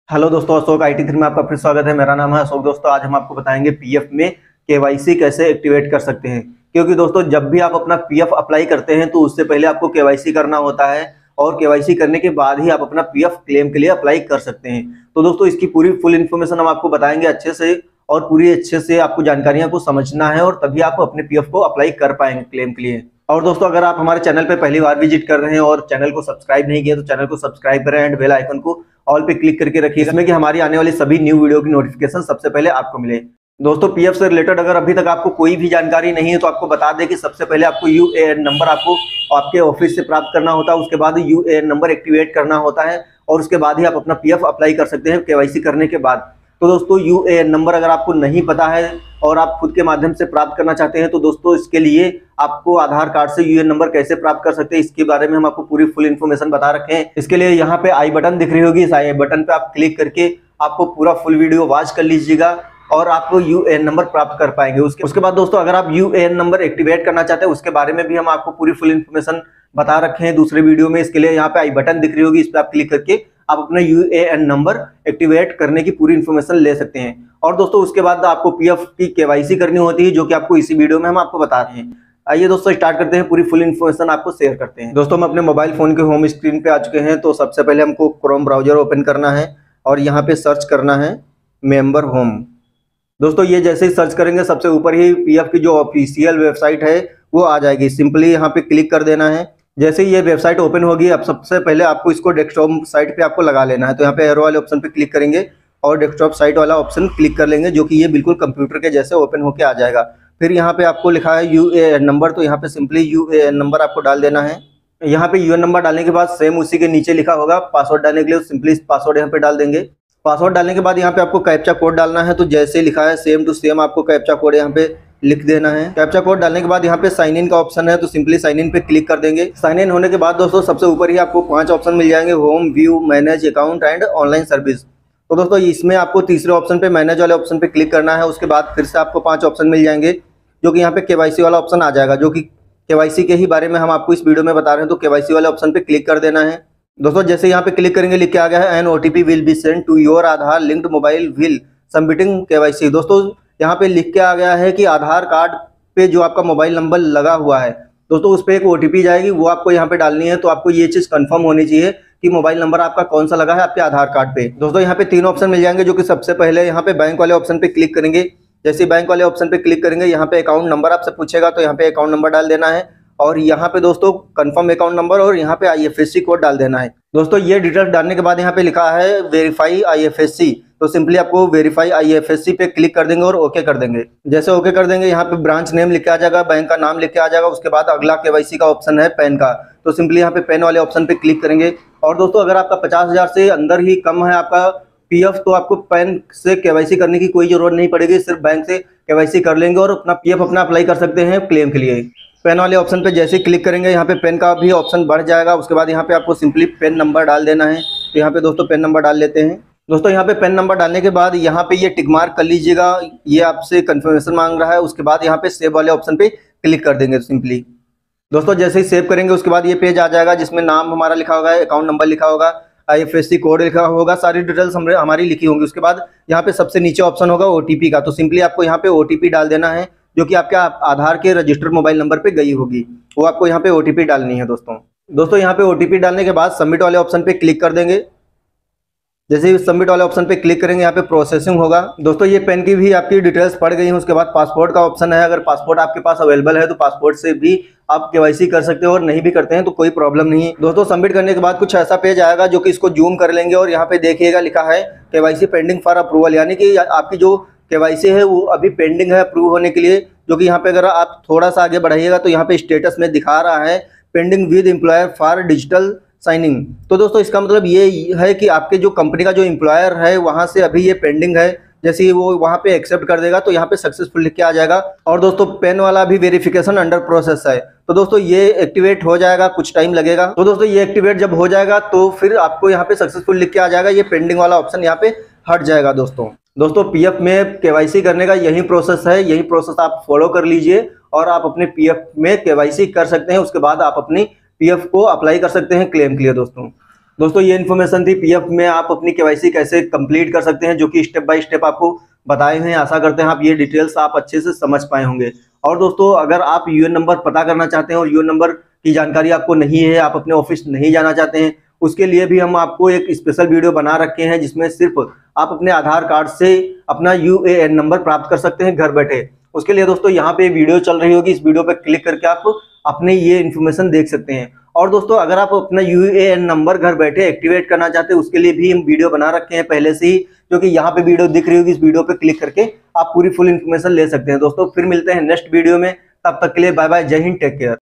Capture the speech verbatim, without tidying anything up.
Hello दोस्तों, Ashok I T three में आपका फिर स्वागत है। मेरा नाम है अशोक। दोस्तों आज हम आपको बताएंगे पीएफ में केवाईसी कैसे एक्टिवेट कर सकते हैं। क्योंकि दोस्तों जब भी आप अपना पीएफ अप्लाई करते हैं तो उससे पहले आपको केवाईसी करना होता है और केवाईसी करने के बाद ही आप अपना पीएफ क्लेम के लिए अप्लाई कर सकते हैं। तो दोस्तों इसकी पूरी फुल इन्फॉर्मेशन हम आपको बताएंगे अच्छे से, और पूरी अच्छे से आपको जानकारियां को समझना है और तभी आप अपने पीएफ को अप्लाई कर पाएंगे क्लेम के लिए। और दोस्तों अगर आप हमारे चैनल पे पहली बार विजिट कर रहे हैं और चैनल को सब्सक्राइब नहीं किया तो चैनल को सब्सक्राइब करें एंड बेल आइकन को ऑल पे क्लिक करके रखिए, इसमें कि हमारी आने वाली सभी न्यू वीडियो की नोटिफिकेशन सबसे पहले आपको मिले। दोस्तों पीएफ से रिलेटेड अगर अभी तक आपको कोई भी जानकारी नहीं है तो आपको बता दें कि सबसे पहले आपको यूएएन नंबर आपको आपके ऑफिस से प्राप्त करना होता है। उसके बाद यूएएन नंबर एक्टिवेट करना होता है और उसके बाद ही आप अपना पीएफ अप्लाई कर सकते हैं केवाईसी करने के बाद। तो दोस्तों यूएएन नंबर अगर आपको नहीं पता है और आप खुद के माध्यम से प्राप्त करना चाहते हैं तो दोस्तों इसके लिए आपको आधार कार्ड से यूएएन नंबर कैसे प्राप्त कर सकते हैं इसके बारे में हम आपको पूरी फुल इन्फॉर्मेशन बता रखे हैं। इसके लिए यहाँ पे आई बटन दिख रही होगी, इस आई बटन पे आप क्लिक करके आपको पूरा फुल वीडियो वॉच कर लीजिएगा और आपको यूएएन नंबर प्राप्त कर पाएंगे। उसके उसके बाद दोस्तों अगर आप यूएएन नंबर एक्टिवेट करना चाहते हैं उसके बारे में भी हम आपको पूरी फुल इन्फॉर्मेशन बता रखे हैं दूसरे वीडियो में। इसके लिए यहाँ पे आई बटन दिख रही होगी, इस पर आप क्लिक करके आप अपना यूएएन नंबर एक्टिवेट करने की पूरी इन्फॉर्मेशन ले सकते हैं। और दोस्तों उसके बाद आपको पीएफ की केवाईसी करनी होती है, जो कि आपको इसी वीडियो में हम आपको बता रहे हैं। आइए दोस्तों स्टार्ट करते हैं, पूरी फुल इन्फॉर्मेशन आपको शेयर करते हैं। दोस्तों हम अपने मोबाइल फोन के होम स्क्रीन पे आ चुके हैं। तो सबसे पहले हमको क्रोम ब्राउजर ओपन करना है और यहाँ पे सर्च करना है मेंबर होम। दोस्तों ये जैसे ही सर्च करेंगे सबसे ऊपर ही पीएफ की जो ऑफिशियल वेबसाइट है वो आ जाएगी। सिंपली यहाँ पे क्लिक कर देना है। जैसे ही ये वेबसाइट ओपन होगी अब सबसे पहले आपको इसको डेस्कटॉप साइट पे आपको लगा लेना है। तो यहाँ पे एरो वाले ऑप्शन पे क्लिक करेंगे और डेस्कटॉप साइट वाला ऑप्शन क्लिक कर लेंगे, जो कि ये बिल्कुल कंप्यूटर के जैसे ओपन होके आ जाएगा। फिर यहाँ पे आपको लिखा है यूएएन नंबर, तो यहाँ पे सिंपली यूएएन नंबर आपको डाल देना है। यहाँ पे यूएएन नंबर डालने के बाद सेम उसी के नीचे लिखा होगा पासवर्ड डालने के लिए, सिंपली पासवर्ड यहाँ पे डाल देंगे। पासवर्ड डालने के बाद यहाँ पे आपको कैप्चा कोड डालना है। तो जैसे लिखा है सेम टू सेम आपको कैप्चा कोड यहाँ पे लिख देना है। कैप्चा कोड डालने के बाद यहाँ पे साइन इन का ऑप्शन है, तो सिंपली साइन इन पे क्लिक कर देंगे। साइन इन होने के बाद दोस्तों सबसे ऊपर ही आपको पांच ऑप्शन मिल जाएंगे, home, view, manage account and online service. तो दोस्तों इसमें आपको तीसरे ऑप्शन पे मैनेज वाले ऑप्शन पे क्लिक करना है। उसके बाद फिर से आपको पांच ऑप्शन मिल जाएंगे, जो कि यहाँ पे केवाईसी वाला ऑप्शन आ जाएगा, जो कि केवाईसी के ही बारे में हम आपको इस वीडियो में बता रहे हैं। तो केवाईसी वाले ऑप्शन पे क्लिक कर देना है। दोस्तों जैसे यहाँ पे क्लिक करेंगे लिख के आ गया है an OTP will be send to your Aadhaar linked mobile will submitting KYC. दोस्तों यहाँ पे लिख के आ गया है कि आधार कार्ड पे जो आपका मोबाइल नंबर लगा हुआ है दोस्तों उस पर एक ओटीपी जाएगी, वो आपको यहाँ पे डालनी है। तो आपको ये चीज कंफर्म होनी चाहिए कि मोबाइल नंबर आपका कौन सा लगा है आपके आधार कार्ड पे। दोस्तों यहाँ पे तीन ऑप्शन मिल जाएंगे, जो कि सबसे पहले यहाँ पे बैंक वाले ऑप्शन पे क्लिक करेंगे। जैसे बैंक वाले ऑप्शन पे क्लिक करेंगे यहाँ पे अकाउंट नंबर आपसे पूछेगा, तो यहाँ पे अकाउंट नंबर डाल देना है और यहाँ पे दोस्तों कंफर्म अकाउंट नंबर और यहाँ पे आईएफएससी कोड डाल देना है। दोस्तों ये डिटेल्स डालने के बाद यहाँ पे लिखा है वेरीफाई आईएफएससी, तो सिंपली आपको वेरीफाई आईएफएससी पे क्लिक कर देंगे और ओके कर देंगे। जैसे ओके कर देंगे यहाँ पे ब्रांच नेम लिख के आ जाएगा, बैंक का नाम लिख के आ जाएगा। उसके बाद अगला केवाईसी का ऑप्शन है पैन का, तो सिंपली यहाँ पे पैन वाले ऑप्शन पे क्लिक करेंगे। और दोस्तों अगर आपका पचास हजार से अंदर ही कम है आपका पीएफ तो आपको पैन से केवाईसी करने की कोई जरूरत नहीं पड़ेगी, सिर्फ बैंक से केवाईसी कर लेंगे और अपना पीएफ अपना अप्लाई कर सकते हैं क्लेम के लिए। पेन वाले ऑप्शन पे जैसे क्लिक करेंगे यहाँ पे पेन का भी ऑप्शन बढ़ जाएगा। उसके बाद यहाँ पे आपको सिंपली पेन नंबर डाल देना है। तो यहाँ पे दोस्तों पेन नंबर डाल लेते हैं। दोस्तों यहाँ पे पेन नंबर डालने के बाद यहाँ पे ये टिक मार्क कर लीजिएगा, ये आपसे कंफर्मेशन मांग रहा है। उसके बाद यहाँ पे सेव वाले ऑप्शन पे क्लिक कर देंगे सिंपली। दोस्तों जैसे ही सेव करेंगे उसके बाद ये पेज आ जाएगा, जिसमें नाम हमारा लिखा होगा, अकाउंट नंबर लिखा होगा, आईएफएससी कोड लिखा होगा, सारी डिटेल्स हमारी लिखी होंगी। उसके बाद यहाँ पे सबसे नीचे ऑप्शन होगा ओटीपी का, तो सिंपली आपको यहाँ पे ओटीपी डाल देना है, जो कि आपके आधार के रजिस्टर्ड मोबाइल नंबर पे गई होगी, वो आपको यहाँ पे ओटीपी डालनी है। दोस्तों दोस्तों यहाँ पे ओटीपी डालने के बाद सबमिट वाले ऑप्शन पे क्लिक कर देंगे। जैसे ही सबमिट वाले ऑप्शन पे क्लिक करेंगे यहाँ पे प्रोसेसिंग होगा। दोस्तों ये पेन की भी आपकी डिटेल्स पड़ गई हैं। उसके बाद पासपोर्ट का ऑप्शन है, अगर पासपोर्ट आपके पास अवेलेबल है तो पासपोर्ट से भी आप केवाईसी कर सकते हो और नहीं भी करते हैं तो कोई प्रॉब्लम नहीं है। दोस्तों सबमिट करने के बाद कुछ ऐसा पेज आएगा, जो कि इसको जूम कर लेंगे और यहाँ पे देखिएगा लिखा है केवाईसी पेंडिंग फॉर अप्रूवल, यानी कि आपकी जो केवाईसी है वो अभी पेंडिंग है अप्रूव होने के लिए। जो कि यहाँ पे अगर आप थोड़ा सा आगे बढ़ाइएगा तो यहाँ पे स्टेटस में दिखा रहा है pending with employer for digital signing. तो दोस्तों इसका मतलब ये है कि आपके जो कंपनी का जो एम्प्लॉयर है वहाँ से अभी ये पेंडिंग है। जैसे ही वो वहाँ पे एक्सेप्ट कर देगा तो यहाँ पे सक्सेसफुल लिख के आ जाएगा। और दोस्तों पेन वाला भी वेरिफिकेशन अंडर प्रोसेस है, तो दोस्तों ये एक्टिवेट हो जाएगा, कुछ टाइम लगेगा। तो दोस्तों ये एक्टिवेट जब हो जाएगा तो फिर आपको यहाँ पे सक्सेसफुल लिख के आ जाएगा, ये पेंडिंग वाला ऑप्शन यहाँ पे हट जाएगा। दोस्तों दोस्तों पीएफ में केवाईसी करने का यही प्रोसेस है, यही प्रोसेस आप फॉलो कर लीजिए और आप अपने पीएफ में केवाईसी कर सकते हैं। उसके बाद आप अपनी पीएफ को अप्लाई कर सकते हैं क्लेम के लिए। दोस्तों दोस्तों ये इन्फॉर्मेशन थी पीएफ में आप अपनी केवाईसी कैसे कंप्लीट कर सकते हैं, जो कि स्टेप बाय स्टेप आपको बताए हुए हैं। आशा करते हैं आप ये डिटेल्स आप अच्छे से समझ पाए होंगे। और दोस्तों अगर आप यूएन नंबर पता करना चाहते हैं और यूएन नंबर की जानकारी आपको नहीं है, आप अपने ऑफिस नहीं जाना चाहते हैं, उसके लिए भी हम आपको एक स्पेशल वीडियो बना रखे हैं, जिसमें सिर्फ आप अपने आधार कार्ड से अपना यूएएन नंबर प्राप्त कर सकते हैं घर बैठे। उसके लिए दोस्तों यहाँ पे वीडियो चल रही होगी, इस वीडियो पे क्लिक करके आप अपने ये इन्फॉर्मेशन देख सकते हैं। और दोस्तों अगर आप अपना यूएएन नंबर घर बैठे एक्टिवेट करना चाहते हैं, उसके लिए भी हम वीडियो बना रखे हैं पहले से ही, जो कि यहाँ पे वीडियो दिख रही होगी, इस वीडियो पे क्लिक करके आप पूरी फुल इन्फॉर्मेशन ले सकते हैं। दोस्तों फिर मिलते हैं नेक्स्ट वीडियो में, तब तक के लिए बाय बाय, जय हिंद, टेक केयर।